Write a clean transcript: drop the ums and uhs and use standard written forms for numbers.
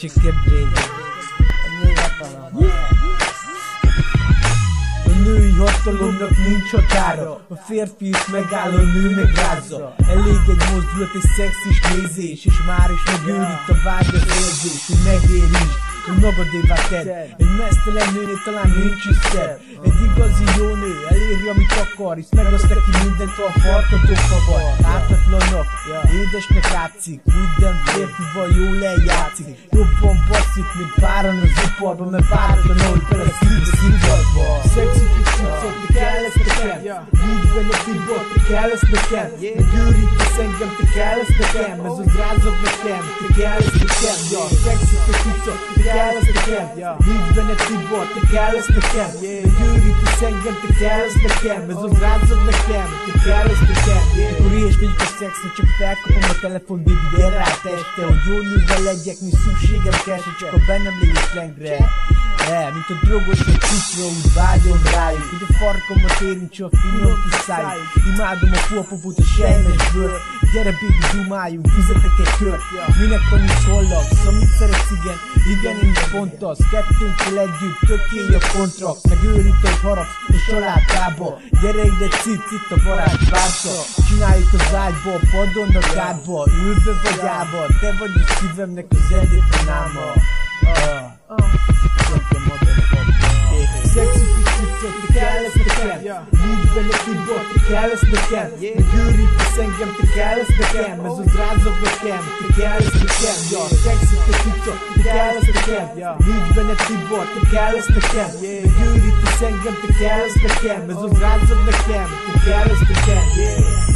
Csikebrény. A női hatalomnak nincs határa, a férfi is megáll, a nő megrázza. Elég egy mozdulat, egy szexis nézés, és már is megőrít a vágy az érzés, hogy megérítsd, hogy magadévá tedd. Egy mesztelen nőnél talán nincs is szebb. Egy igazi jó nő eléri, amit akar, hisz megosz neki mindent, ha a farkató kavar. Ártatlannak, édesnek látszik, minden férfival jól eljátszik. Jobban basszik, mint páran az iparban, mert páratlan, ahogy beleszívsz a szivatba. Szexi fiszicok, te kell ezt nekem, nincs benne tibor, te kell ezt nekem. Megőrítesz engem, te kell ezt nekem, ez az rázog nekem, te kell ezt nekem. Szexi fiszicok, te kell ezt nekem, nincs benne tibor, te kell ezt nekem. Megőrítesz engem, te kell ezt nekem, ez az rázog nekem, te kell ezt nekem. Mikor ilyes vagyok a szexre, csak felkapom a telefon, baby, gyere rá teste, hogy jó nővel legyek, mi szükségem kell, csak a bennem lévő slangre. Mint a drogos a csúcsra, úgy vágyom rájuk, hogy a farkamat érintse a finom kis szájuk. Imádom a fuapopót, a sejmes bőr. Gyere baby, dumáljunk, fizetek egy kört. Minek tanulsz hollag, amit szeretsz, igen, én is pont az. Kettőnkkel együtt, tökély a kontrakt. Megőrít, hogy harapsz a salátába. Gyere ide, itt a barát párta. Csináljuk az ágyba, a padon a kádba. Ülve vagy állva, te vagy a szívemnek az egyetlen álma. Szexi fiszicok, te kell ezt nekem, nincs benne tibor, te kell ezt nekem. Megőrítesz engem, te kell ezt nekem, ez az rázog nekem, te kell ezt nekem. Szexi fiszicok, te kell ezt nekem, nincs benne tibor, te kell ezt nekem. Megőrítesz engem, te kell ezt nekem, ez az rázog nekem, te kell ezt nekem.